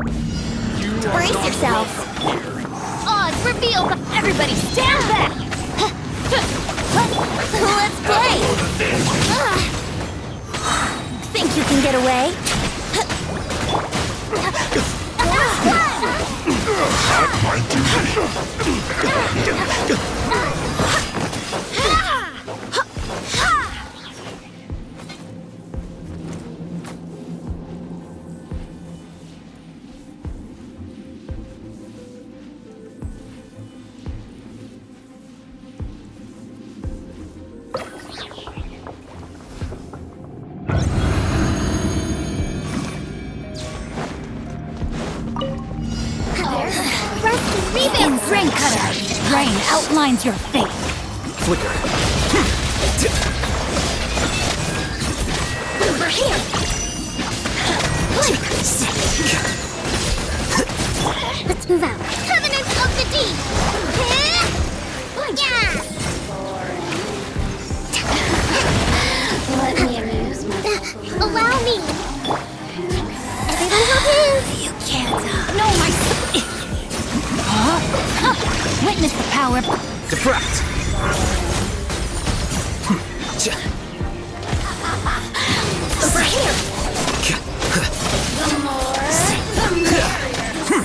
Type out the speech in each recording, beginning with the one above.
Brace yourself. Odds reveal. Everybody stand back. Let's play. Think you can get away? My duty. Rain cutter! Rain outlines your fate! Flicker. Over here! Let's move out. Covenant of the Deep! Yeah! Let me amuse myself. Allow me! Everyone help in! You can't... No, my... Witness the power of... Deflect. Over here! The more, the merrier.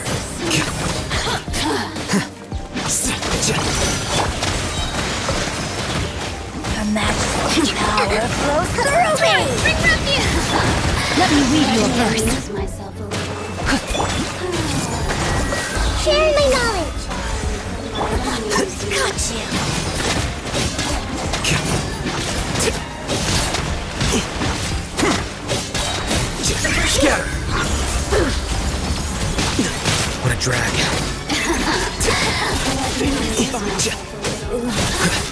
The magic power flows through me! Bring refuge! Let me weave you a verse. Amuse myself a little. Share my knowledge! Got you! Scatter. What a drag. Let me amuse myself a little.